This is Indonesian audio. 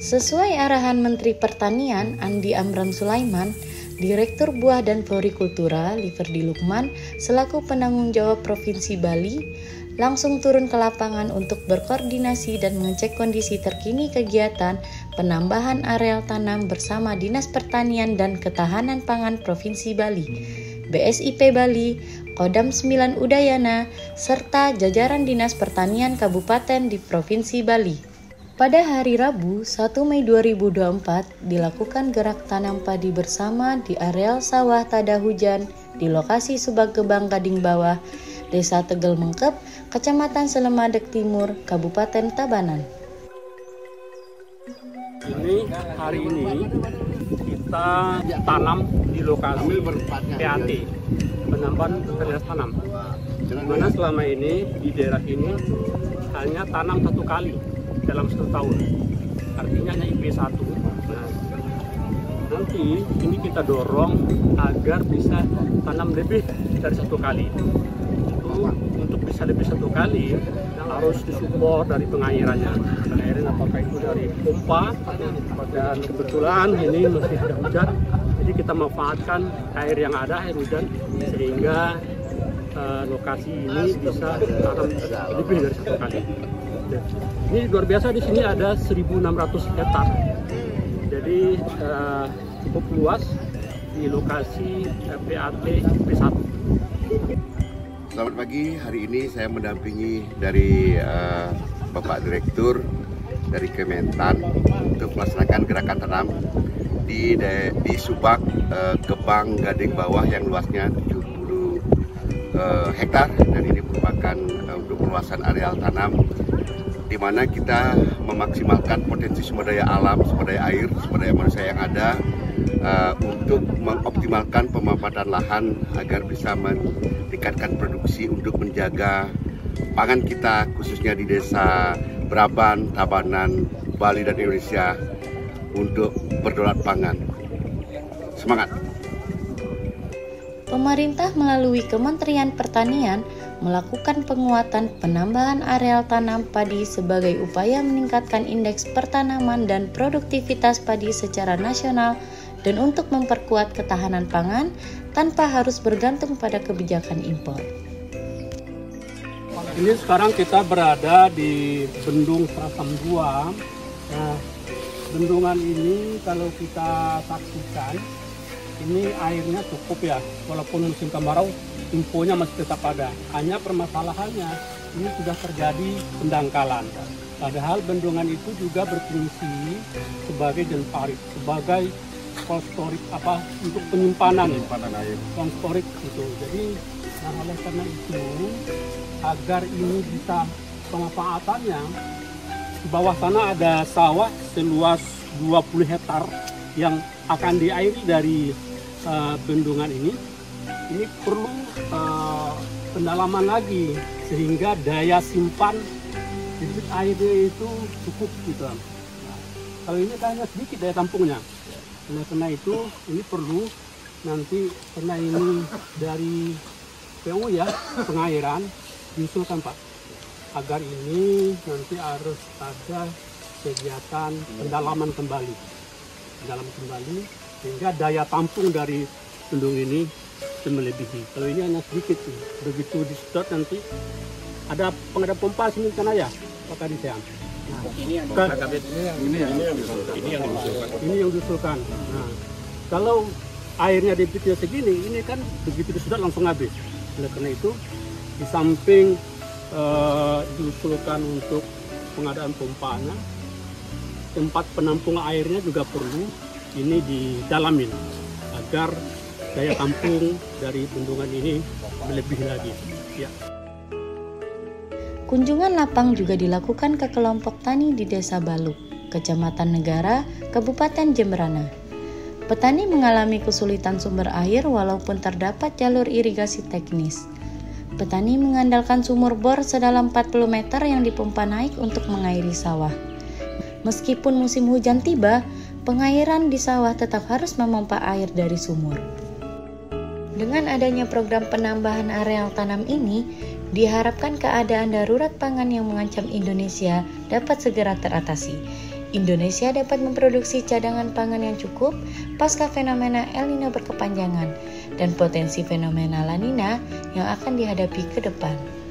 Sesuai arahan Menteri Pertanian Andi Amran Sulaiman, Direktur Buah dan Florikultura Liverdi Lukman selaku penanggung jawab Provinsi Bali langsung turun ke lapangan untuk berkoordinasi dan mengecek kondisi terkini kegiatan penambahan areal tanam bersama Dinas Pertanian dan Ketahanan Pangan Provinsi Bali, BSIP Bali, Kodam 9 Udayana, serta jajaran Dinas Pertanian Kabupaten di Provinsi Bali. Pada hari Rabu, 1 Mei 2024, dilakukan gerak tanam padi bersama di areal sawah tada hujan di lokasi Subak Gebang Gading Bawah, Desa Tegel Mengkep, Kecamatan Selemadeg Timur, Kabupaten Tabanan. Hari ini kita tanam di lokasi PAT, penambahan varietas tanam. Dimana selama ini di daerah ini hanya tanam 1 kali dalam 1 tahun, artinya hanya IP1. Nah, nanti ini kita dorong agar bisa tanam lebih dari 1 kali. Untuk bisa lebih 1 kali harus disupport dari pengairannya. Pengairan apakah itu dari pompa, dan kebetulan ini masih tidak hujan, jadi kita manfaatkan air yang ada, air hujan, sehingga lokasi ini bisa tanam lebih dari 1 kali. Ini luar biasa, di sini ada 1.600 hektar, jadi cukup luas di lokasi PAT P1. Selamat pagi, hari ini saya mendampingi dari Bapak Direktur dari Kementan untuk melaksanakan gerakan tanam di Subak Gebang Gading Bawah yang luasnya 70 hektar, dan ini merupakan untuk perluasan areal tanam di mana kita memaksimalkan potensi sumber daya alam, sumber daya air, sumber daya manusia yang ada untuk mengoptimalkan pemanfaatan lahan agar bisa meningkatkan produksi untuk menjaga pangan kita, khususnya di desa Braban, Tabanan, Bali, dan Indonesia untuk berdaulat pangan. Semangat! Pemerintah melalui Kementerian Pertanian melakukan penguatan penambahan areal tanam padi sebagai upaya meningkatkan indeks pertanaman dan produktivitas padi secara nasional dan untuk memperkuat ketahanan pangan tanpa harus bergantung pada kebijakan impor. Ini sekarang kita berada di Bendung Serasam 2. Nah, bendungan ini kalau kita saksikan, ini airnya cukup ya, walaupun musim kemarau infonya masih tetap ada. Hanya permasalahannya ini sudah terjadi pendangkalan. Padahal bendungan itu juga berfungsi sebagai jenparit, sebagai storik untuk penyimpanan air, storik itu. Jadi oleh karena itu, agar ini bisa pemanfaatannya, di bawah sana ada sawah seluas 20 hektar yang akan diairi dari bendungan ini. Ini perlu pendalaman lagi sehingga daya simpan debit airnya itu cukup gitu. Nah, kalau ini hanya sedikit daya tampungnya. Karena itu ini perlu nanti, karena ini dari PU ya, pengairan diusulkan Pak, agar ini nanti harus ada kegiatan pendalaman kembali sehingga daya tampung dari bendung ini melebihi. Kalau ini hanya sedikit, begitu disedot nanti ada pengadap pompa sini kan ya, Pak Kadis. Ini yang diusulkan. Nah, kalau airnya debitnya segini, ini kan begitu disedot langsung habis. Oleh karena itu, di samping diusulkan untuk pengadaan pompanya, tempat penampung airnya juga perlu ini didalamin agar daya tampung dari bendungan ini melebihi lagi. Ya. Kunjungan lapang juga dilakukan ke kelompok tani di Desa Baluk, Kecamatan Negara, Kabupaten Jemberana. Petani mengalami kesulitan sumber air walaupun terdapat jalur irigasi teknis. Petani mengandalkan sumur bor sedalam 40 meter yang dipompa naik untuk mengairi sawah. Meskipun musim hujan tiba, pengairan di sawah tetap harus memompa air dari sumur. Dengan adanya program penambahan areal tanam ini, diharapkan keadaan darurat pangan yang mengancam Indonesia dapat segera teratasi. Indonesia dapat memproduksi cadangan pangan yang cukup pasca fenomena El Nino berkepanjangan dan potensi fenomena La Nina yang akan dihadapi ke depan.